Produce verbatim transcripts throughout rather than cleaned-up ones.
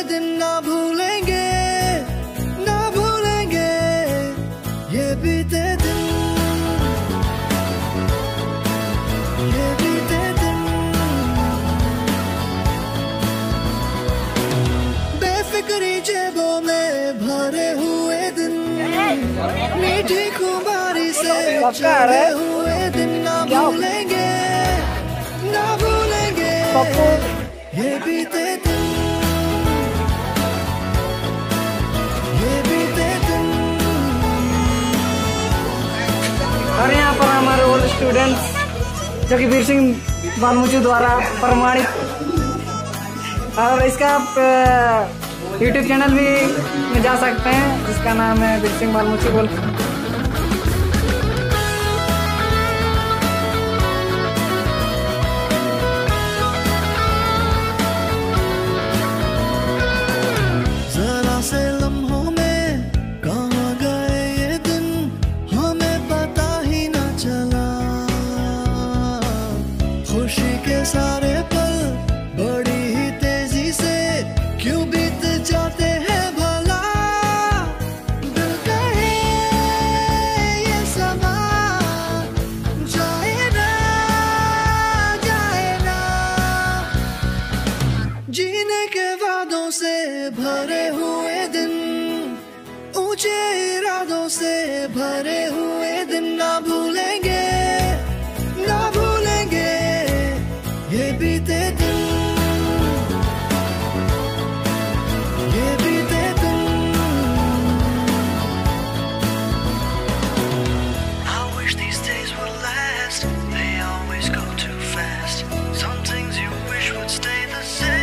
दिन ना भूलेंगे, ना भूलेंगे ये बीते दिन, ये बीते दिन। बेफिक्री जेबों में भरे हुए दिन, मीठी खुमारी से चढ़े हुए दिन, ना भूलेंगे, ना भूलेंगे ये बीते दिन, ये बीते दिन। और यहाँ पर हमारे ओल्ड स्टूडेंट्स जो कि वीर सिंह बालमुचू द्वारा प्रमाणित, और इसका आप यूट्यूब चैनल भी में जा सकते हैं जिसका नाम है वीर सिंह बालमुचू बोल। जरा से लम्हों में कहाँ गए ये दिन, हमें पता ही ना चला। खुशी के सारे पल बड़ी ही तेजी से क्यों बीत जाते हैं भला। दिल कहे ये समा जाए ना, जाए ना। जीने के वादों से भरे हुए दिन, ऊंचे इरादों से भरे हुए दिन, ना भूलेंगे, ना भूलेंगे ये बीते दिन, ये बीते दिन। I wish these days would last, they always go too fast. Some things you wish would stay the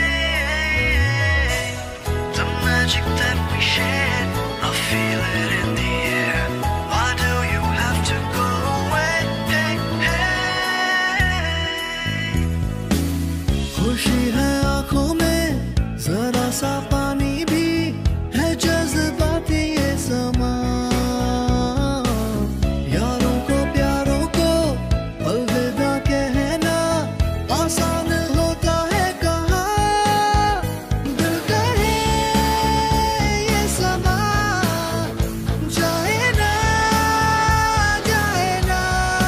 same. The magic that we shared, I feel it in the air. Why do you have to go away? Hey, hey. खुशी है आंखों में जरा सा पानी भी है, जज्बाती ये समा। यारों को प्यारों को अलविदा कहना आसान होता है कहाँ। दिल कहे ये समा जाए ना, जाए ना।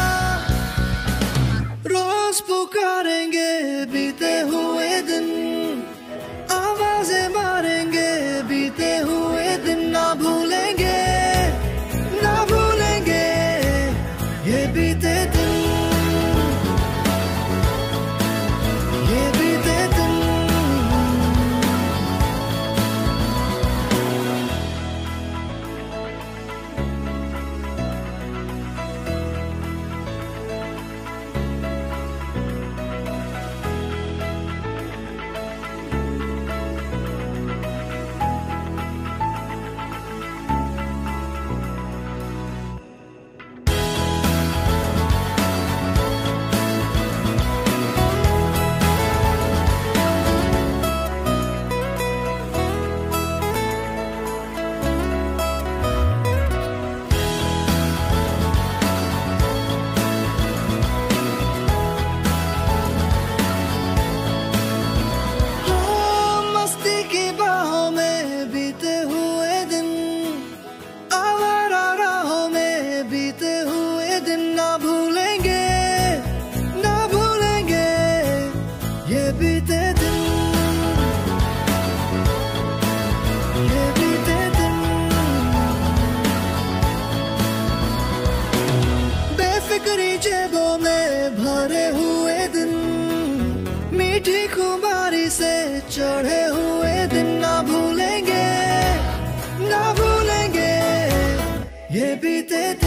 रोज पुकारेंगे बीते हुए दिन, आवाजें मारेंगे बीते हुए दिन, ना भूलेंगे, ना भूलेंगे ये बीते दिन, ये बीते दिन। हाँ, मस्ती की बाहों में बीते हुए दिन, आवारा राहों में बीते हुए दिन, ना भूलेंगे, ना भूलेंगे ये बीते दिन, ये बीते दिन। बेफिक्री जेबों में भरे हुए दिन, मीठी खुमारी से चढ़े हुए दिन, ना भूलेंगे, ना भूलेंगे ये बीते दिन।